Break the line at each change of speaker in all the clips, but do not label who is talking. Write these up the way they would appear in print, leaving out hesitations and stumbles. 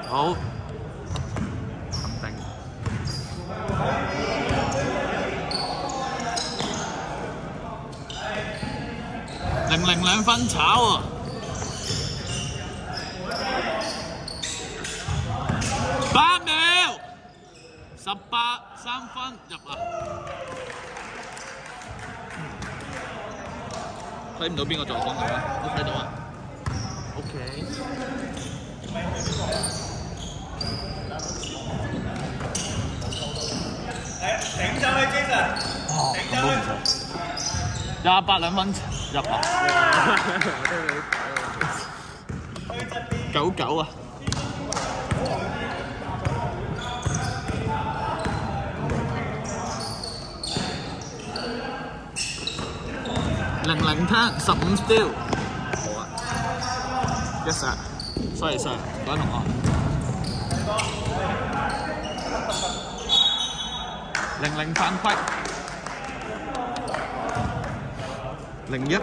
好。0-02分炒啊！8秒，18 3分入啊！睇唔到邊個助攻係咪？我睇到啊。OK。頂上去 Jason。哦，咁都唔錯。28 2分入啊！99啊！00 turn 15 steal。好啊。Yes sir。sorry sir， 各位同學。00犯規。01。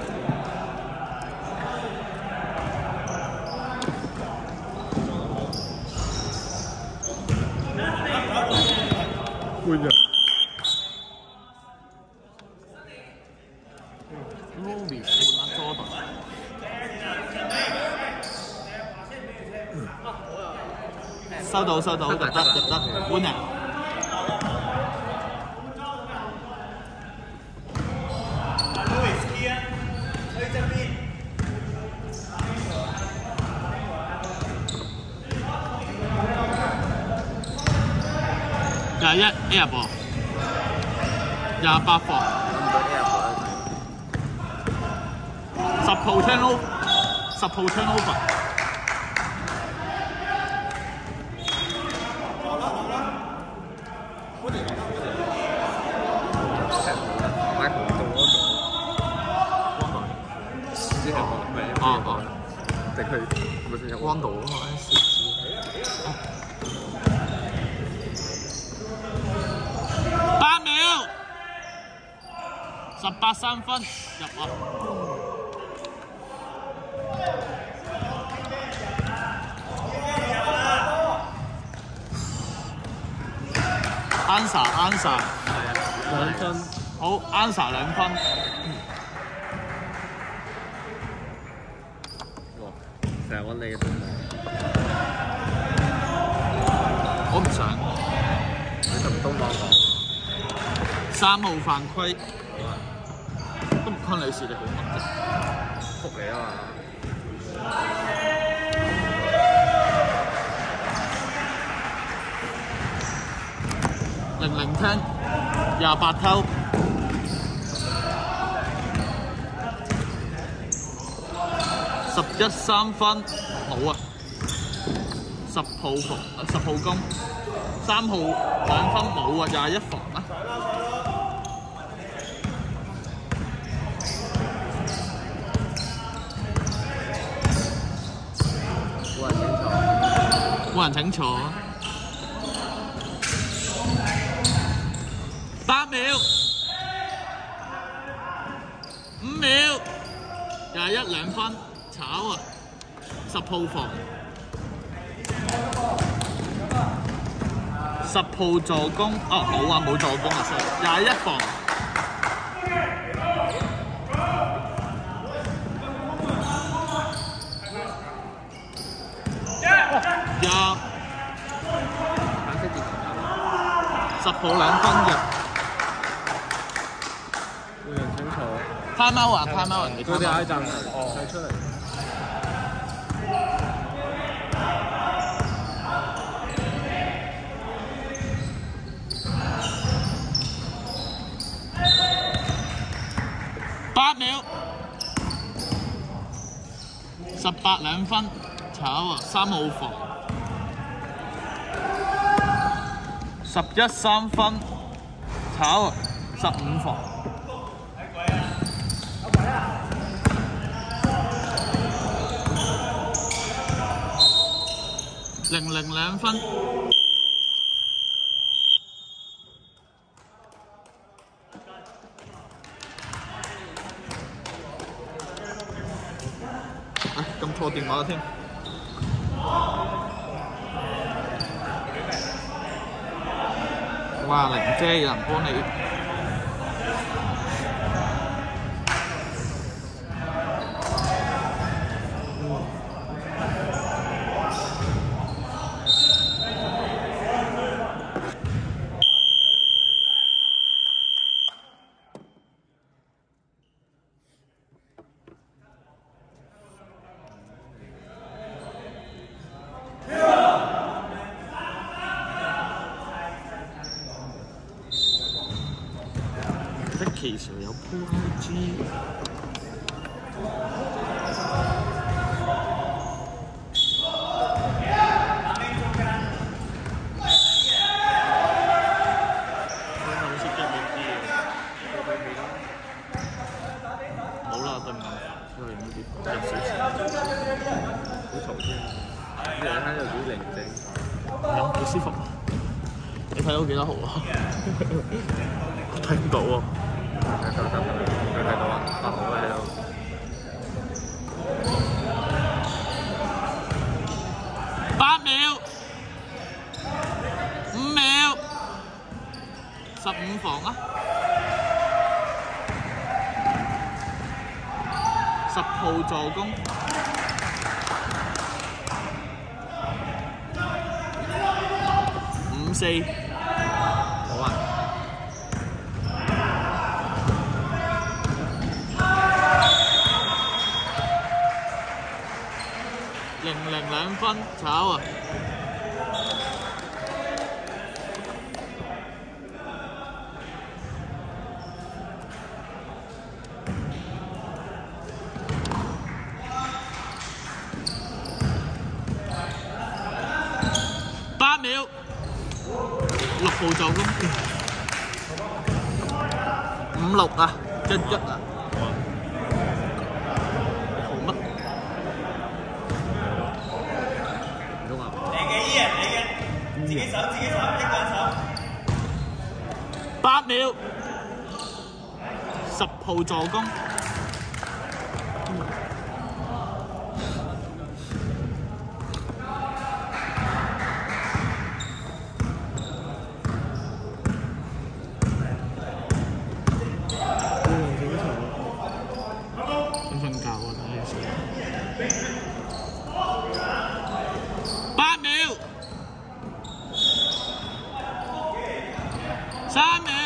換人。Robbie 換阿 Jordan。收到收到，入得換人。21 air ball， 28防，10 鋪 turnover，10 鋪 turnover。
定係咪先有
溫度啊嘛，攝氏。8秒，18 3分入啊！Answer，
2分。
好 ，Answer 2分。
成日揾你嘅對象。
我唔想。
你同東網講。
3號犯規。都唔關你事，你好乜啫？
覆你啊嘛。
00 turn 28偷。11 3分冇啊！10號防，10號攻，3號2分冇啊！21防啊！冇人請坐。8秒，5秒，21 2分。炒啊！10號防，10號助攻，哦冇啊冇助攻啊，21防。入10號2分入。
冇人請坐。
time out 啊 time out，
佢哋嗌陣睇出嚟。
8秒，18 2分，炒啊！3號防，11 3分，炒啊！15防。00 2分。撳錯電話添。 哇！玲姐有人幫你。其實有 po IG。好似激烈啲冇啦，對唔住，因為呢啲有少少
好嘈添，你睇有幾寧靜，
有幾舒服。你睇到幾多號啊？睇唔到喎。
睇到啊，8號喺度。
8秒，5秒，15防啊！10號助攻，5-4，好啊！0-2分，炒啊！8秒，6號助攻，5-6啊，1-1啊！8秒，10號助攻想瞓覺啊！睇你先。8秒，3秒，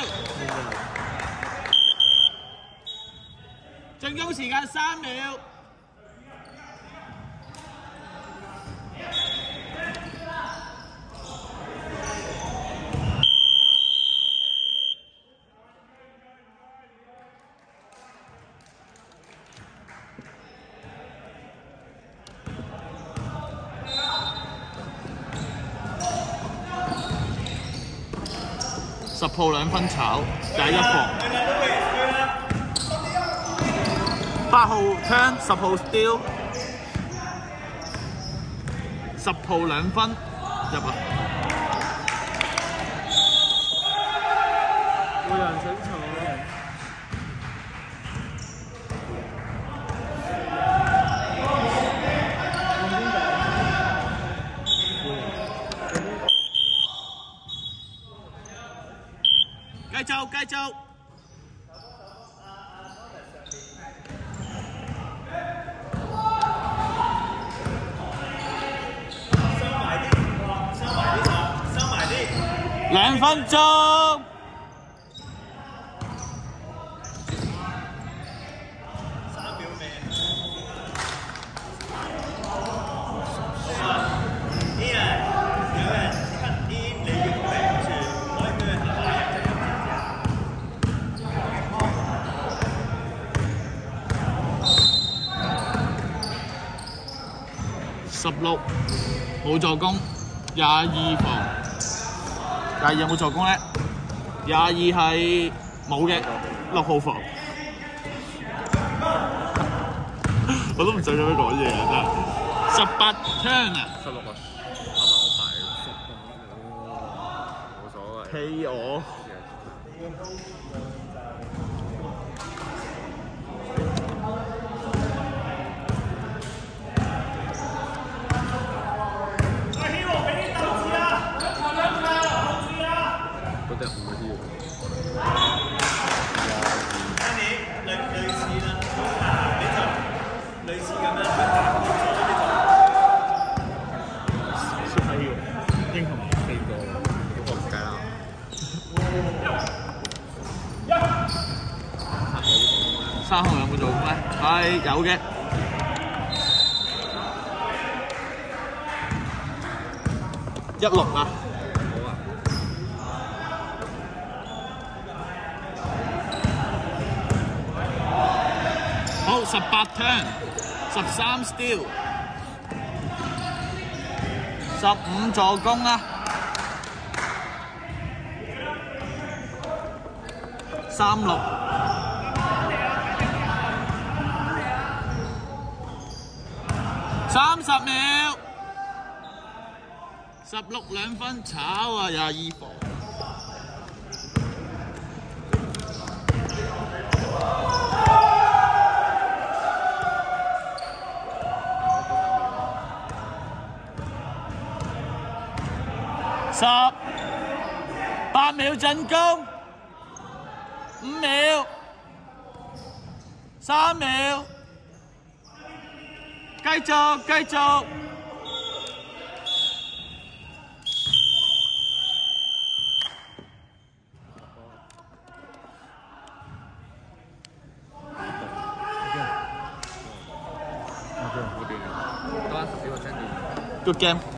進攻時間3秒。10號2分炒，1防。8號 turn， 10號 steal， 10號2分入啊！
會有人想嘈。
繼續。2分鐘。16冇助攻，22防。22有冇助攻咧？22係冇嘅，6號防。我都唔想咁樣講嘢啊！真係。18 turn 啊
！16啊，啱埋我排18，冇所謂。
踢我。
嗰隻
3號有冇做咩？係有嘅。16啊！好，18 turn，13 steal， 15助攻啦，36。30秒，16 2分，炒啊22分。8秒進攻，5秒，3秒，繼續繼續。
多10幾個 cent。
Good game。